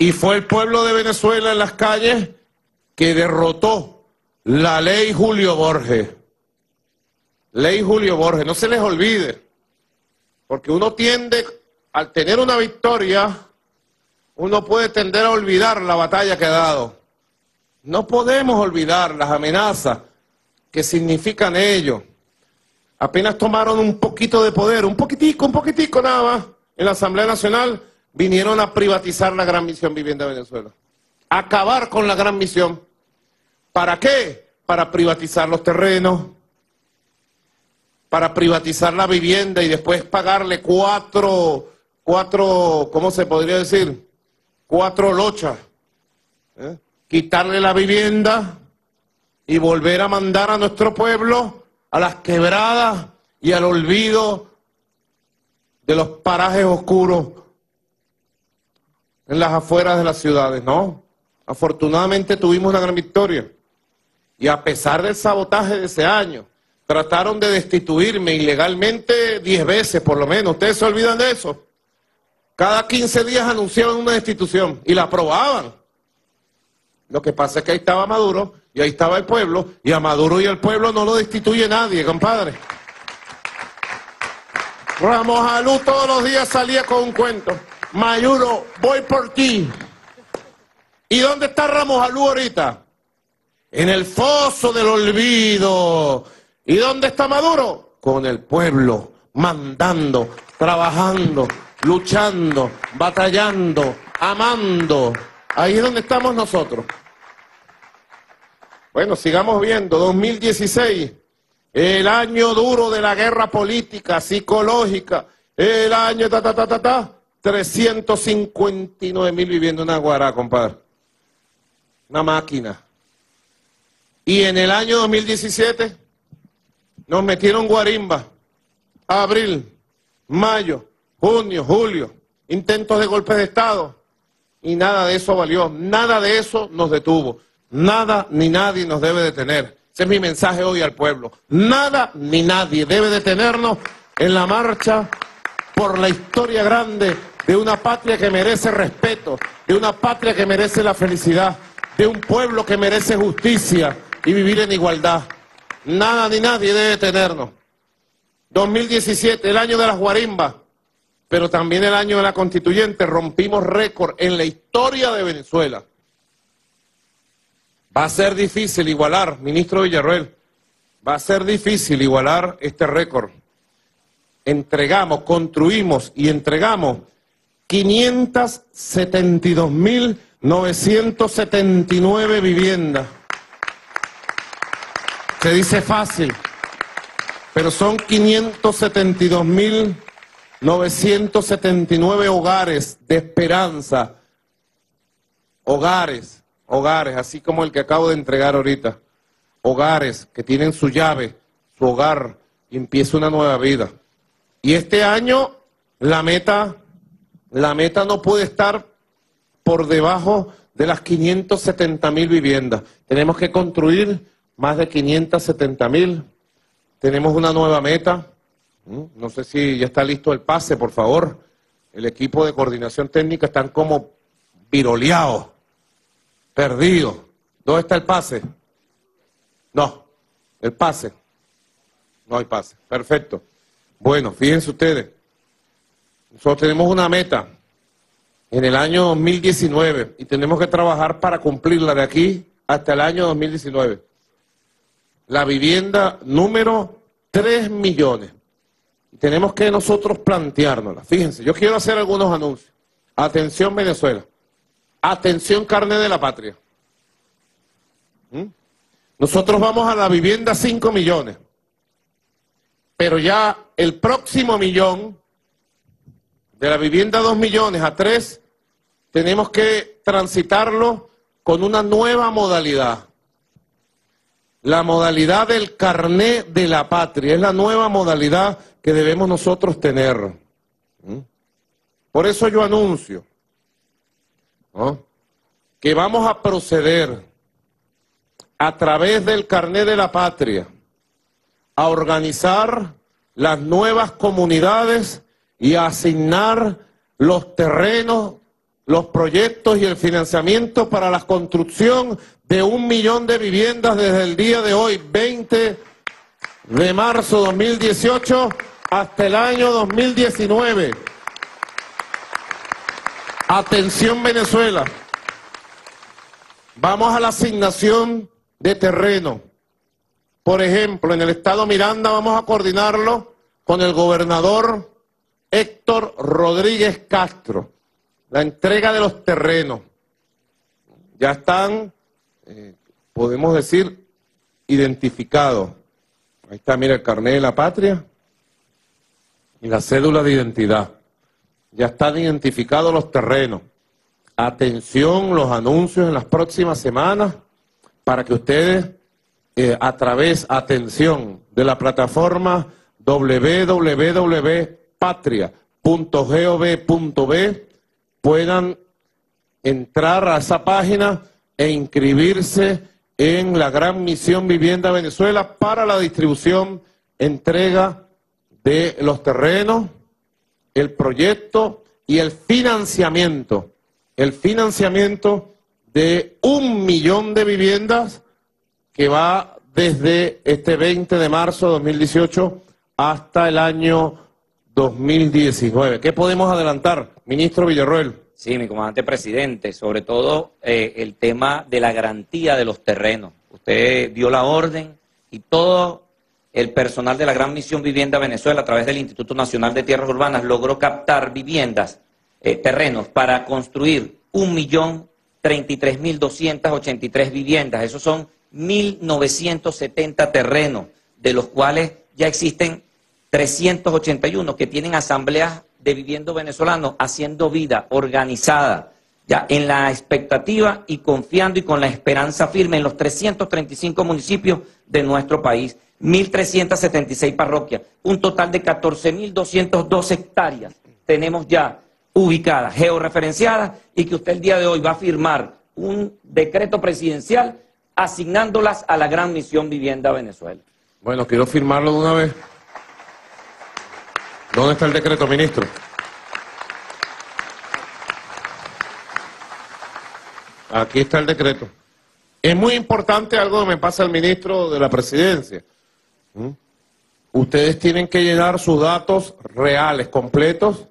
Y fue el pueblo de Venezuela en las calles que derrotó la ley Julio Borges. Ley Julio Borges, no se les olvide, porque uno tiende, al tener una victoria, uno puede tender a olvidar la batalla que ha dado. No podemos olvidar las amenazas que significan ellos. Apenas tomaron un poquito de poder, un poquitico nada más, en la Asamblea Nacional, vinieron a privatizar la Gran Misión Vivienda de Venezuela. Acabar con la Gran Misión. ¿Para qué? Para privatizar los terrenos, para privatizar la vivienda y después pagarle cuatro, ¿cómo se podría decir? 4 lochas. Quitarle la vivienda y volver a mandar a nuestro pueblo a las quebradas y al olvido de los parajes oscuros en las afueras de las ciudades. No, afortunadamente tuvimos una gran victoria. Y a pesar del sabotaje de ese año, trataron de destituirme ilegalmente 10 veces por lo menos. ¿Ustedes se olvidan de eso? Cada 15 días anunciaban una destitución y la aprobaban. Lo que pasa es que ahí estaba Maduro y ahí estaba el pueblo, y a Maduro y al pueblo no lo destituye nadie, compadre. Ramos Alú todos los días salía con un cuento. Maduro, voy por ti. ¿Y dónde está Ramos Alú ahorita? En el foso del olvido. ¿Y dónde está Maduro? Con el pueblo, mandando, trabajando, luchando, batallando, amando. Ahí es donde estamos nosotros. Bueno, sigamos viendo. 2016, el año duro de la guerra política, psicológica, el año 359.000 viviendas en Aguará, compadre. Una máquina. Y en el año 2017 nos metieron guarimba. Abril, mayo, junio, julio, intentos de golpes de Estado. Y nada de eso valió, nada de eso nos detuvo. Nada ni nadie nos debe detener. Ese es mi mensaje hoy al pueblo. Nada ni nadie debe detenernos en la marcha por la historia grande de una patria que merece respeto, de una patria que merece la felicidad, de un pueblo que merece justicia y vivir en igualdad. Nada ni nadie debe detenernos. 2017, el año de las guarimbas, pero también el año de la Constituyente, rompimos récord en la historia de Venezuela. Va a ser difícil igualar, ministro Villarroel, va a ser difícil igualar este récord. Entregamos, construimos y entregamos 572.979 viviendas. Se dice fácil, pero son 572.979 hogares de esperanza. Hogares, así como el que acabo de entregar ahorita. Hogares que tienen su llave, su hogar, y empieza una nueva vida. Y este año la meta no puede estar por debajo de las 570.000 viviendas. Tenemos que construir más de 570.000. Tenemos una nueva meta. No sé si ya está listo el pase, por favor. El equipo de coordinación técnica están como viroleados, perdidos. ¿Dónde está el pase? No, el pase. No hay pase. Perfecto. Bueno, fíjense ustedes. Nosotros tenemos una meta en el año 2019 y tenemos que trabajar para cumplirla de aquí hasta el año 2019. La vivienda número 3 millones. Y tenemos que nosotros planteárnosla. Fíjense, yo quiero hacer algunos anuncios. Atención Venezuela. Atención carne de la patria. Nosotros vamos a la vivienda 5 millones. Pero ya el próximo millón, de la vivienda 2 millones a 3, tenemos que transitarlo con una nueva modalidad. La modalidad del carné de la patria. Es la nueva modalidad que debemos nosotros tener. Por eso yo anuncio, ¿no?, que vamos a proceder a través del carné de la patria a organizar las nuevas comunidades y a asignar los terrenos los proyectos y el financiamiento para la construcción de 1 millón de viviendas desde el día de hoy, 20 de marzo de 2018, hasta el año 2019. Atención Venezuela, vamos a la asignación de terreno. Por ejemplo, en el estado Miranda vamos a coordinarlo con el gobernador Héctor Rodríguez Castro. La entrega de los terrenos. Ya están, podemos decir, identificados. Ahí está, mira, el carnet de la patria y la cédula de identidad. Ya están identificados los terrenos. Atención, los anuncios en las próximas semanas para que ustedes, a través, atención, de la plataforma www.patria.gov.b puedan entrar a esa página e inscribirse en la Gran Misión Vivienda Venezuela para la distribución, entrega de los terrenos, el proyecto y el financiamiento de 1 millón de viviendas que va desde este 20 de marzo de 2018 hasta el año 2019. ¿Qué podemos adelantar, ministro Villarroel? Sí, mi comandante presidente, sobre todo el tema de la garantía de los terrenos. Usted dio la orden y todo el personal de la Gran Misión Vivienda Venezuela, a través del Instituto Nacional de Tierras Urbanas, logró captar viviendas, terrenos, para construir 1.033.283 viviendas. Esos son 1.970 terrenos, de los cuales ya existen 381 que tienen asambleas de viviendos venezolanos haciendo vida organizada, ya en la expectativa y confiando y con la esperanza firme en los 335 municipios de nuestro país, 1.376 parroquias, un total de 14.202 hectáreas tenemos ya ubicadas, georreferenciadas, y que usted el día de hoy va a firmar un decreto presidencial asignándolas a la Gran Misión Vivienda Venezuela. Bueno, quiero firmarlo de una vez. ¿Dónde está el decreto, ministro? Aquí está el decreto. Es muy importante algo que me pasa al ministro de la Presidencia. Ustedes tienen que llenar sus datos reales, completos,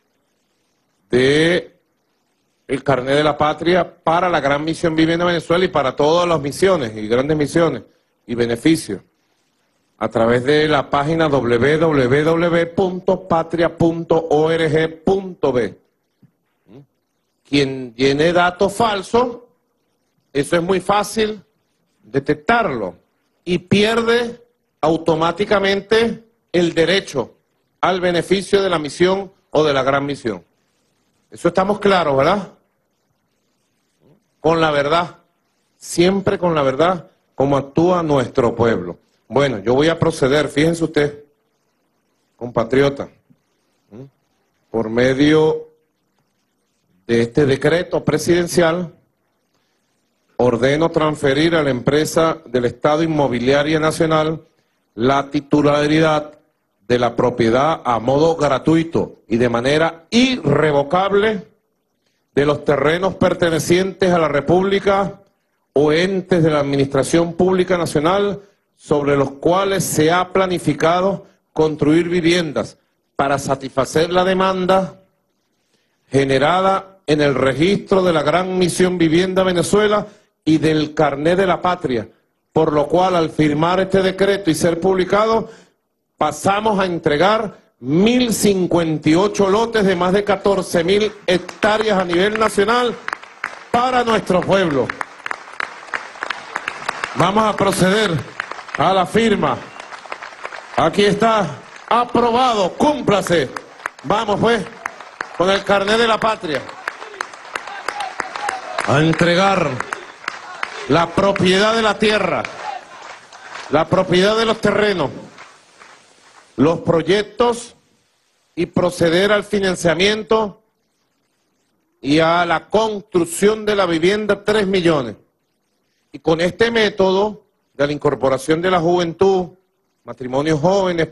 de el carnet de la patria para la Gran Misión Vivienda Venezuela y para todas las misiones y grandes misiones y beneficios, a través de la página www.patria.org.b. Quien llene datos falsos, eso es muy fácil detectarlo y pierde automáticamente el derecho al beneficio de la misión o de la gran misión. Eso estamos claros, ¿verdad? Con la verdad, siempre con la verdad, como actúa nuestro pueblo. Bueno, yo voy a proceder, fíjense usted, compatriota, por medio de este decreto presidencial, ordeno transferir a la empresa del Estado Inmobiliaria Nacional la titularidad de la propiedad a modo gratuito y de manera irrevocable de los terrenos pertenecientes a la República o entes de la Administración Pública Nacional sobre los cuales se ha planificado construir viviendas para satisfacer la demanda generada en el registro de la Gran Misión Vivienda Venezuela y del carnet de la patria, por lo cual al firmar este decreto y ser publicado, pasamos a entregar 1.058 lotes de más de 14.000 hectáreas a nivel nacional para nuestro pueblo. Vamos a proceder a la firma. Aquí está, aprobado, cúmplase. Vamos pues, con el carnet de la patria, a entregar la propiedad de la tierra, la propiedad de los terrenos, los proyectos y proceder al financiamiento y a la construcción de la vivienda 3 millones. Y con este método de la incorporación de la juventud, matrimonios jóvenes,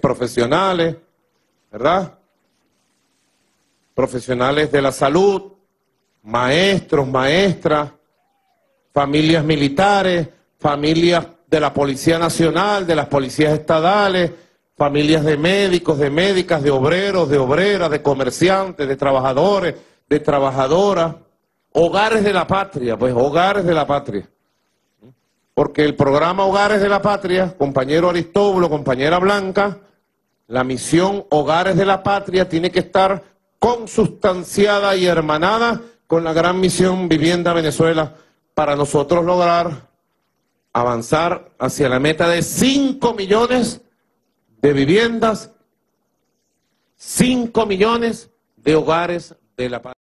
profesionales, ¿verdad? Profesionales de la salud, maestros, maestras, familias militares, familias de la Policía Nacional, de las policías estadales, familias de médicos, de médicas, de obreros, de obreras, de comerciantes, de trabajadores, de trabajadoras, hogares de la patria, pues hogares de la patria. Porque el programa Hogares de la Patria, compañero Aristóbulo, compañera Blanca, la misión Hogares de la Patria tiene que estar consustanciada y hermanada con la gran misión Vivienda Venezuela para nosotros lograr avanzar hacia la meta de 5 millones de viviendas, 5 millones de hogares de la patria.